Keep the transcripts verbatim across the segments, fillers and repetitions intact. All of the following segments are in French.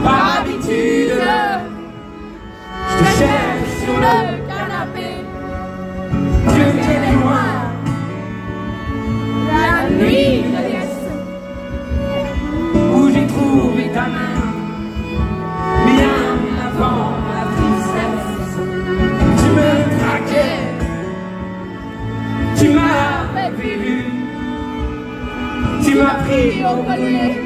par habitude. Je te cherche sur le canapé, Dieu qu'elle est loin. La nuit de l'Est, où j'ai trouvé ta main, bien avant la tristesse. Tu me traquais, tu m'as vu, tu m'as pris au collier.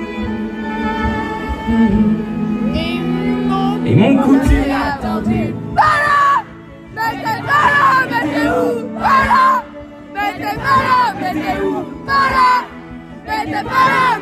Et mon coup tu l'as tendu. Voilà! Mais t'es malade, mais t'es où? Voilà! Mais t'es malade, mais t'es où? Voilà! Mais t'es malade!